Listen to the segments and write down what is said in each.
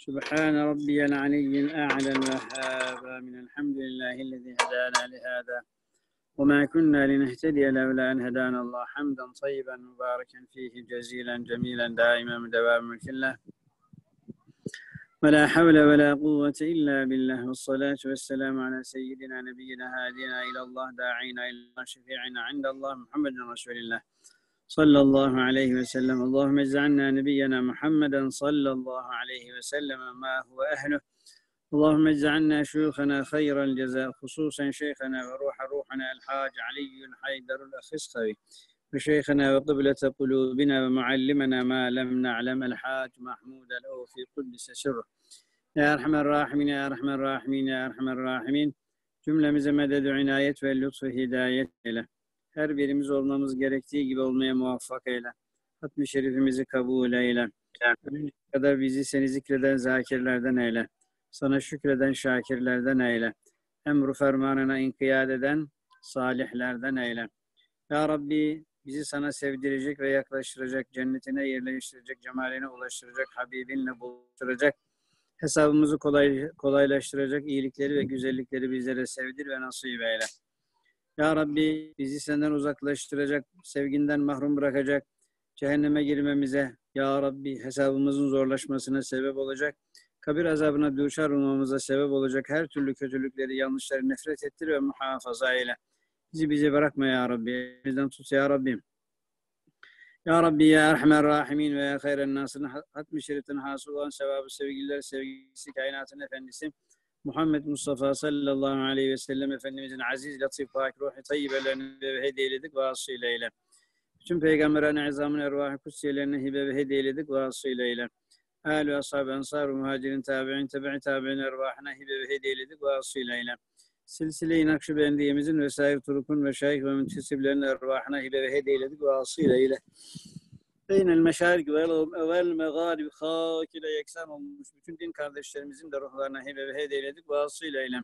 سبحان ربي العلي الأعلى الوهاب. من الحمد لله الذي هدانا لهذا وما كنا لنهتدي لولا أن هدانا الله. حمدا طيبا مباركا فيه جزيلا جميلا دائما دوام ملك الله ولا حول ولا قوة إلا بالله. والصلاة والسلام على سيدنا نبينا هادينا إلى الله داعينا إلى الله شفيعنا عند الله محمد رسول الله صلى الله عليه وسلم. اللهم اجعلنا نبينا محمدا صلى الله عليه وسلم ما هو أهله. اللهم اجعلنا شيوخنا خير الجزاء، خصوصا شيخنا وروح روحنا الحاج علي حيدر الأخصخوي، وشيخنا وقبلة قلوبنا ومعلمنا ما لم نعلم الحاج محمود الأوفي قدس سره. Ya Erhamer Rahimin, Ya Erhamer Rahimin, Ya Erhamer Rahimin. Cümlemize medet inayet ve lütfu hidayet eyle. Her birimiz olmamız gerektiği gibi olmaya muvaffak eyle. Hatmi şerifimizi kabul eyle. Ölünceye kadar bizi seni zikreden zakirlerden eyle. Sana şükreden şakirlerden eyle. Emru fermanına inkiyat eden salihlerden eyle. Ya Rabbi, bizi sana sevdirecek ve yaklaştıracak, cennetine yerleştirecek, cemaline ulaştıracak, Habibinle buluşturacak, hesabımızı kolaylaştıracak iyilikleri ve güzellikleri bizlere sevdir ve nasip eyle. Ya Rabbi, bizi senden uzaklaştıracak, sevginden mahrum bırakacak, cehenneme girmemize, Ya Rabbi, hesabımızın zorlaşmasına sebep olacak, kabir azabına düşer olmamıza sebep olacak her türlü kötülükleri, yanlışları nefret ettir ve muhafaza eyle. Bizi bırakma Ya Rabbi, bizden tut Ya Rabbi. Ya Rabbi, Ya Erhamer Rahimin ve Ya Hayren Nasır'ın hatmi şeriften hasıl olan sevabı, sevgililer, sevgisi, kainatın efendisi Muhammed Mustafa sallallahu aleyhi ve sellem Efendimizin aziz, latif, pak, ruhi, tayyibelerini hediye eyledik ve asıl eyle. Bütün peygamberane izamın ervah-ı kutsiyelerine hibe ve hediye eyledik ve asıl eyle. Âl ve ashab-ı ensar-ı muhacirin tabi'in, tabi'in ervahına hibe ve hediye eyledik ve asıl eyle. Silsile-i Nakşibendiyemizin vesaire turukun ve şeyh ve müntesiblerinin ervahına hibe ve hediye eyledik ve asıl eyle. Beynel meşarik vel megarib hak ile yeksan olmuş bütün din kardeşlerimizin de ruhlarına hibe ve hediye eyledik ve asıl eyle.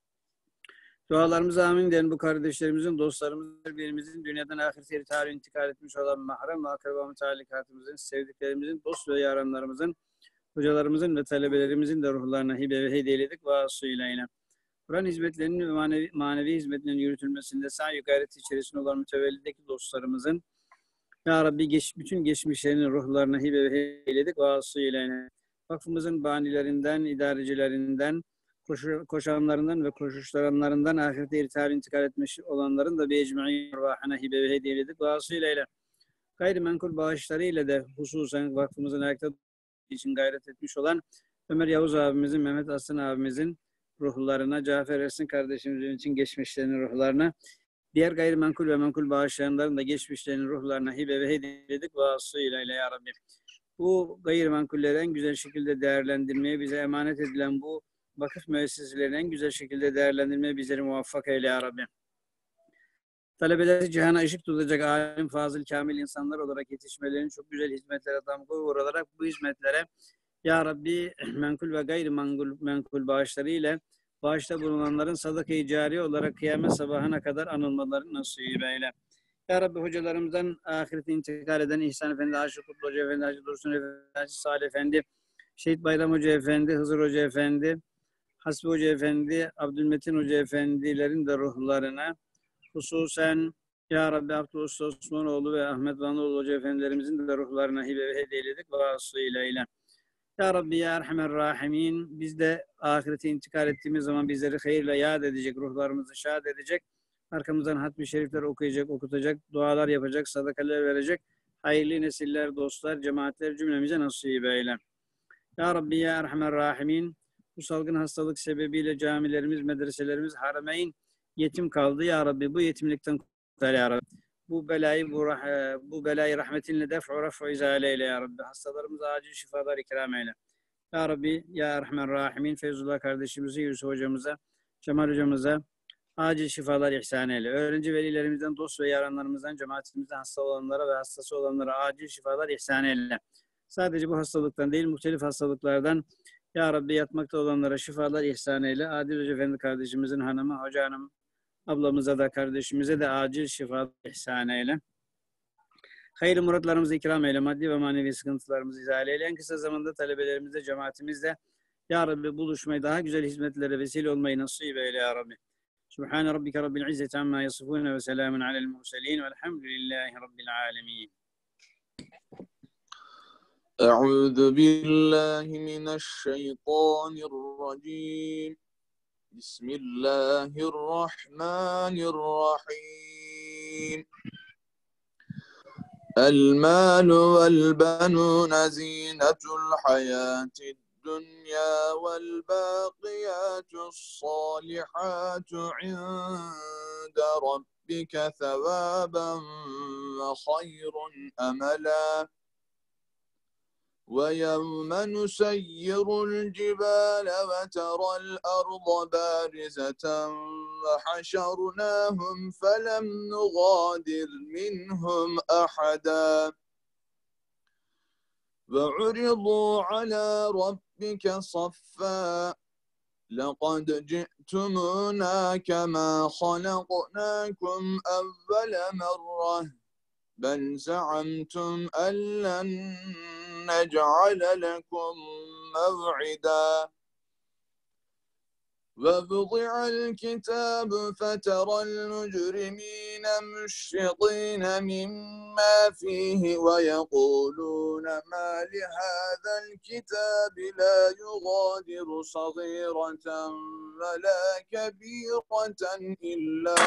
Dualarımıza amin diyen bu kardeşlerimizin, dostlarımızın, birbirimizin dünyadan ahirete tarih intikal etmiş olan mahrem ve akraba müteallikatımızın, sevdiklerimizin, dost ve yaranlarımızın, hocalarımızın ve talebelerimizin de ruhlarına hibe ve hediye eyledik ve asıl eyle. Kur'an hizmetlerinin ve manevi hizmetlerinin yürütülmesinde sahi gayret içerisinde olan mütevellideki dostlarımızın, Ya Rabbi, bütün geçmişlerinin ruhlarına hibe ve hediye eyledik ve asıl eyle. Vakfımızın banilerinden, idarecilerinden, koşanlarından ve koşuşturanlarından ahirete irtihal intikal etmiş olanların da bir ecmaî arvahına hibe ve hediye eyledik ve asıl eyle. Gayrimenkul bağışlarıyla da hususen vakfımızın ayakta için gayret etmiş olan Ömer Yavuz abimizin, Mehmet Aslan abimizin ruhlarına, Cafer Ersin kardeşimizin için geçmişlerinin ruhlarına, diğer gayrimenkul ve menkul bağışlayanların da geçmişlerinin ruhlarına hibe ve hediye eyledik ve asıl eyle Ya Rabbi. Bu gayrimenkulleri en güzel şekilde değerlendirmeye, bize emanet edilen bu vakıf müesseselerini en güzel şekilde değerlendirmeye bizleri muvaffak eyle Ya Rabbi. Talebeleri cihana ışık tutacak alim, fazıl, kamil insanlar olarak yetişmelerini çok güzel hizmetlere damga vurarak bu hizmetlere Ya Rabbi menkul ve gayrimenkul bağışları ile bağışta bulunanların sadaka-i cariye olarak kıyamet sabahına kadar anılmalarını nasip eyle. Ya Rabbi, hocalarımızdan ahirete intikal eden İhsan Efendi, Aşık Kutlu Hoca Efendi, Hacı Dursun Efendi, Hacı Salih Efendi, Şehit Bayram Hoca Efendi, Hızır Hoca Efendi, Hasbi Hoca Efendi, Abdülmetin Hoca Efendilerin de ruhlarına, hususen Ya Rabbi Abdü Usta Osmanoğlu ve Ahmet Vanoğlu Hoca Efendilerimizin de ruhlarına hibe ve hediye eyledik ve asıl eyle. Ya Rabbi, Ya Erhamer Rahimin, biz de ahirete intikal ettiğimiz zaman bizleri hayırla yad edecek, ruhlarımızı şad edecek, arkamızdan hatmi şerifler okuyacak, okutacak, dualar yapacak, sadakalar verecek, hayırlı nesiller, dostlar, cemaatler cümlemize nasip eyle. Ya Rabbi, Ya Erhamer Rahimin, bu salgın hastalık sebebiyle camilerimiz, medreselerimiz, harameyn yetim kaldı. Ya Rabbi, bu yetimlikten kurtar Ya Rabbi. Bu belayı rahmetinle raf'u izale eyle Ya Rabbi. Hastalarımıza acil şifalar ikram eyle. Ya Rabbi, Ya Erhamer Rahimin, Feyzullah kardeşimize, Yusuf hocamıza, Cemal hocamıza acil şifalar ihsan eyle. Öğrenci velilerimizden, dost ve yaranlarımızdan, cemaatimizden hasta olanlara ve hastası olanlara acil şifalar ihsan eyle. Sadece bu hastalıktan değil, muhtelif hastalıklardan Ya Rabbi yatmakta olanlara şifalar ihsan eyle. Adil Hoca Efendi kardeşimizin hanımı, hoca hanım ablamıza da kardeşimize de acil şifalar ihsan eyle. Hayırlı muratlarımızı ikram eyle, maddi ve manevi sıkıntılarımızı izale eyle. En kısa zamanda talebelerimizle, cemaatimizle Ya Rabbi buluşmayı, daha güzel hizmetlere vesile olmayı nasip eyle Ya Rabbi. Subhane rabbike rabbil izzeti amma yasifune ve selamun alel murselin velhamdülillahi rabbil alemin. أعوذ بالله من الشيطان الرجيم بسم الله الرحمن الرحيم المال والبنون زينة الحياة الدنيا والباقيات الصالحات عند ربك ثوابا وخير أملا ويوم نسير الجبال وترى الأرض بارزة وحشرناهم فلم نغادر منهم أحدا وعرضوا على ربك صفا لقد جئتمونا كما خلقناكم أول مرة بل زعمتم أن لن نجعل لكم موعدا ووضع الكتاب فترى المجرمين مشفقين مما فيه ويقولون ما لهذا الكتاب لا يغادر صغيرة ولا كبيرة إلا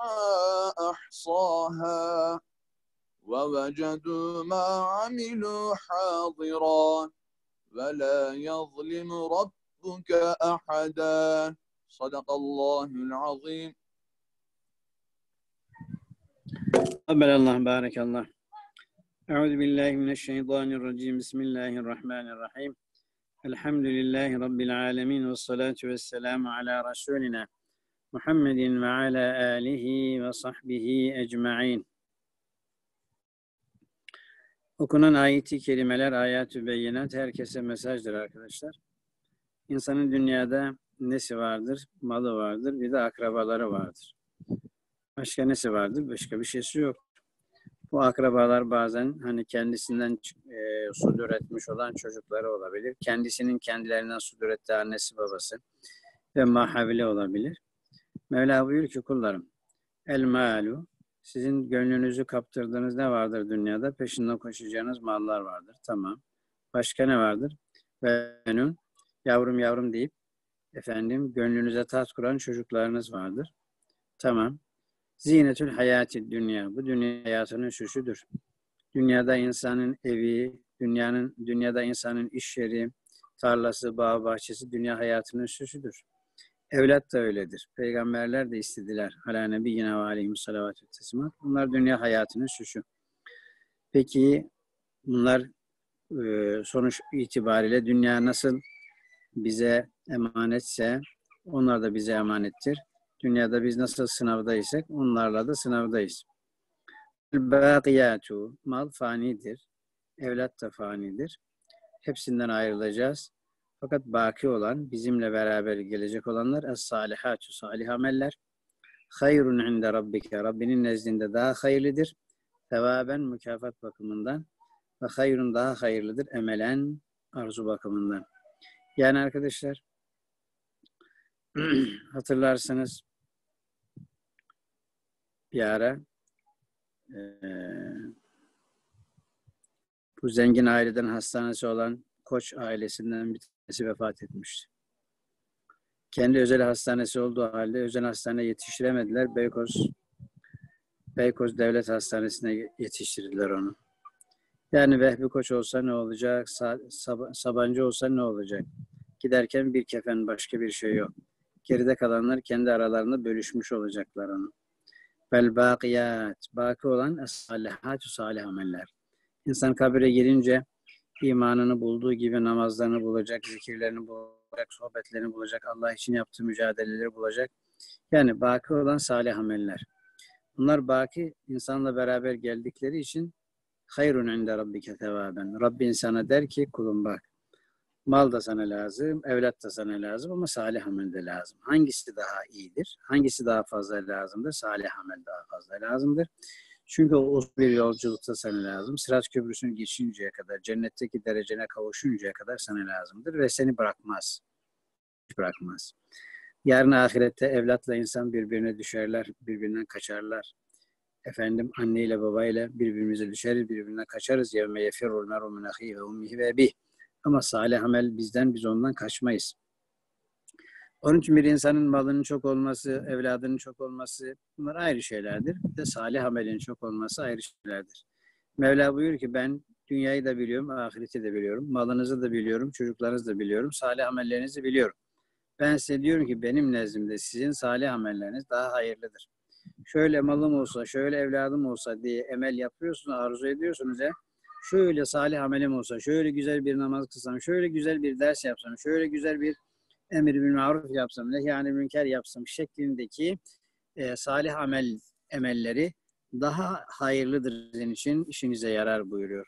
أحصاها ووجدوا ما عملوا حاضرا ولا يظلم ربك أحدا صدق الله العظيم. قبل الله بارك الله. أعوذ بالله من الشيطان الرجيم بسم الله الرحمن الرحيم الحمد لله رب العالمين والصلاة والسلام على رسولنا محمد وعلى آله وصحبه أجمعين. Okunan ayeti kelimeler, ayat-ı beyinat herkese mesajdır arkadaşlar. İnsanın dünyada nesi vardır? Malı vardır, bir de akrabaları vardır. Başka nesi vardır? Başka bir şeysi yok. Bu akrabalar bazen hani kendisinden sudur etmiş olan çocukları olabilir. Kendisinin kendilerinden sudur ettiği annesi babası ve mahavile olabilir. Mevla buyuruyor ki kullarım, el malu, sizin gönlünüzü kaptırdığınız ne vardır dünyada? Peşinden koşacağınız mallar vardır. Tamam. Başka ne vardır? Benim yavrum yavrum deyip gönlünüze taht kuran çocuklarınız vardır. Tamam. Zinetül hayati dünya. Bu dünya hayatının süsüdür. Dünyada insanın evi, dünyada insanın iş yeri, tarlası, bağ, bahçesi dünya hayatının süsüdür. Evlat da öyledir. Peygamberler de istediler. Ala nebiyyina ve aleyhimussalavatü teslimat. Bunlar dünya hayatının süsü. Peki bunlar sonuç itibariyle dünya nasıl bize emanetse onlar da bize emanettir. Dünyada biz nasıl sınavdaysak onlarla da sınavdayız. Bâkiyâtu, mal fanidir. Evlat da fanidir. Hepsinden ayrılacağız. Fakat baki olan, bizimle beraber gelecek olanlar es-salihâtu, salih ameller. Hayrun inde rabbike, Rabbinin nezdinde daha hayırlıdır. Sevaben, mükafat bakımından. Ve hayrun, daha hayırlıdır. Emelen, arzu bakımından. Yani arkadaşlar, hatırlarsınız bir ara bu zengin aileden hastanesi olan Koç ailesinden bir tanesi vefat etmişti. Kendi özel hastanesi olduğu halde özel hastaneye yetiştiremediler. Beykoz Devlet Hastanesi'ne yetiştirdiler onu. Yani Vehbi Koç olsa ne olacak? Sabancı olsa ne olacak? Giderken bir kefen, başka bir şey yok. Geride kalanlar kendi aralarında bölüşmüş olacaklar onu. Vel bâkiyât, baki olan es-salihâtu, salih ameller. İnsan kabire girince imanını bulduğu gibi namazlarını bulacak, zikirlerini bulacak, sohbetlerini bulacak, Allah için yaptığı mücadeleleri bulacak. Yani baki olan salih ameller. Bunlar baki, insanla beraber geldikleri için hayrun inde rabbike tevaben. Rabbin sana der ki kulum bak, mal da sana lazım, evlat da sana lazım ama salih amel de lazım. Hangisi daha iyidir? Hangisi daha fazla lazımdır? Salih amel daha fazla lazımdır. Çünkü o uzun bir yolculukta sana lazım. Sırat Köprüsü'nü geçinceye kadar, cennetteki derecene kavuşuncaya kadar sana lazımdır ve seni bırakmaz. Bırakmaz. Yarın ahirette evlatla insan birbirine düşerler, birbirinden kaçarlar. Efendim anneyle babayla birbirimize düşeriz, birbirinden kaçarız. Yevme yefirrul mer'u min ahihi ve ummihi ve ebih. Ama salih amel bizden, biz ondan kaçmayız. Onun için bir insanın malının çok olması, evladının çok olması bunlar ayrı şeylerdir. Bir de salih amelin çok olması ayrı şeylerdir. Mevla buyuruyor ki ben dünyayı da biliyorum, ahireti de biliyorum. Malınızı da biliyorum, çocuklarınızı da biliyorum, salih amellerinizi biliyorum. Ben size diyorum ki benim nezdimde sizin salih amelleriniz daha hayırlıdır. Şöyle malım olsa, şöyle evladım olsa diye emel yapıyorsunuz, arzu ediyorsunuz ya. Şöyle salih amelim olsa, şöyle güzel bir namaz kılsam, şöyle güzel bir ders yapsam, şöyle güzel bir emir bil maruf yapsam, nehyâni münker yapsam şeklindeki salih emelleri daha hayırlıdır sizin için, işinize yarar buyuruyor.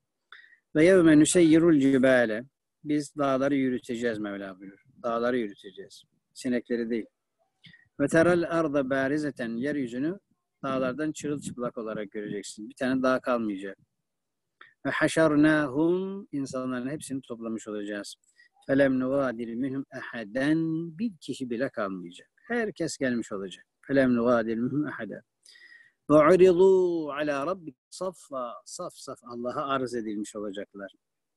Ve yevme nüseyyirul cibâle biz dağları yürüteceğiz Mevla buyuruyor. Dağları yürüteceğiz. Sinekleri değil. Ve teral arda barizeten yeryüzünü dağlardan çırılçıplak olarak göreceksin. Bir tane dağ kalmayacak. Ve haşarnâhum insanların hepsini toplamış olacağız. Felem nugadir minhum ehaden bir kişi bile kalmayacak. Herkes gelmiş olacak. Felem nugadir minhum ehaden. Ve uridû alâ rabbik saffa saf saf Allah'a arz edilmiş olacaklar.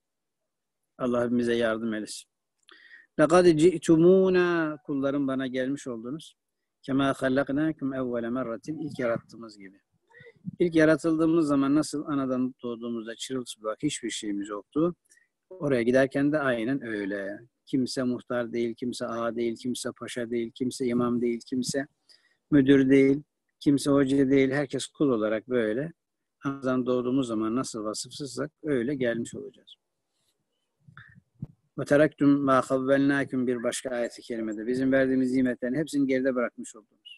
Allah bize yardım eylesin. لَقَدْ جِئْتُمُونَا kullarım bana gelmiş oldunuz. كَمَا خَلَّقْنَاكُمْ اَوَّلَ مَرَّةٍ ilk yarattığımız gibi. İlk yaratıldığımız zaman nasıl anadan doğduğumuzda çırılçıplak hiçbir şeyimiz yoktu. Oraya giderken de aynen öyle. Kimse muhtar değil, kimse ağa değil, kimse paşa değil, kimse imam değil, kimse müdür değil, kimse hoca değil. Herkes kul olarak böyle anadan doğduğumuz zaman nasıl vasıfsızsak öyle gelmiş olacağız. Ve teraktum ma havvelnakum bir başka ayet-i kerimede bizim verdiğimiz nimetlerin hepsini geride bırakmış oldunuz.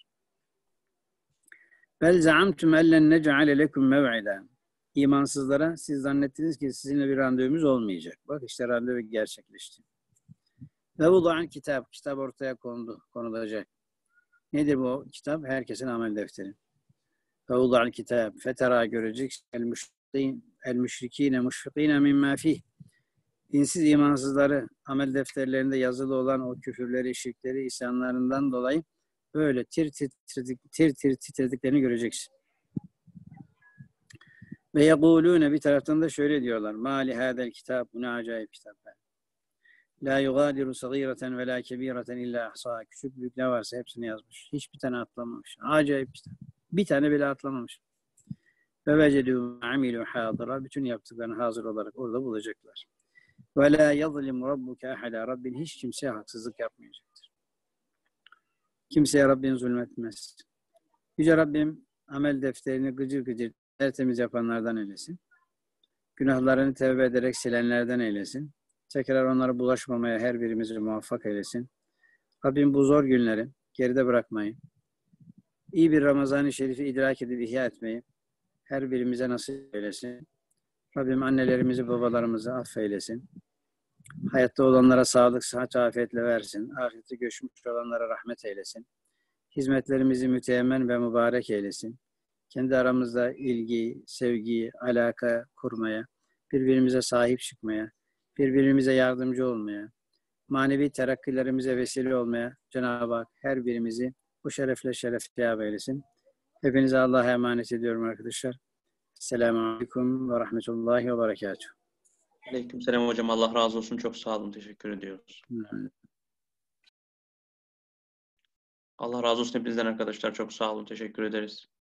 Bel zaamtum ellen nec'ale lekum mev'ida. İmansızlara siz zannettiniz ki sizinle bir randevumuz olmayacak. Bak işte randevu gerçekleşti. Ve vudu'an kitap ortaya konulacak. Nedir bu kitap? Herkesin amel defteri. Ve vudu'an kitap fetera görecek el müşrikine muşfikine mimma fih. Dinsiz imansızları amel defterlerinde yazılı olan o küfürleri, şirkleri, isyanlarından dolayı böyle tir titrediklerini göreceksin. Ve yekulûne bir taraftan da şöyle diyorlar. Mâli hâdel kitâb, bu ne acayip kitap. La yugâdiru sagîreten ve la kebîreten illâ ahsâ. Küçük büyük ne varsa hepsini yazmış. Hiçbir tane atlamamış. Acayip kitap. Bir tane bile atlamamış. Ve vecedû amilû hâdıra. Bütün yaptıklarını hazır olarak orada bulacaklar. Ve la yazlimu rabbuke ahada. Rabbin hiç kimseye haksızlık yapmayacaktır. Kimseye Rabbin zulmetmez. Yüce Rabbim amel defterini gıcır gıcır tertemiz yapanlardan eylesin. Günahlarını tevbe ederek silenlerden eylesin. Tekrar onlara bulaşmamaya her birimizi muvaffak eylesin. Rabbim bu zor günleri geride bırakmayı, iyi bir Ramazan-ı Şerif'i idrak edip ihya etmeyi her birimize nasip eylesin. Rabbim annelerimizi, babalarımızı affeylesin. Hayatta olanlara sağlık, sıhhat, afiyetle versin. Ahirete göçmüş olanlara rahmet eylesin. Hizmetlerimizi müteemmen ve mübarek eylesin. Kendi aramızda ilgi, sevgi, alaka kurmaya, birbirimize sahip çıkmaya, birbirimize yardımcı olmaya, manevi terakkilerimize vesile olmaya Cenab-ı Hak her birimizi bu şerefle şerefli eylesin. Hepinize Allah'a emanet ediyorum arkadaşlar. Selamun Aleyküm ve Rahmetullahi ve Berekatuhu. Aleykümselam hocam. Allah razı olsun. Çok sağ olun. Teşekkür ediyoruz. Allah razı olsun hepinizden arkadaşlar. Çok sağ olun. Teşekkür ederiz.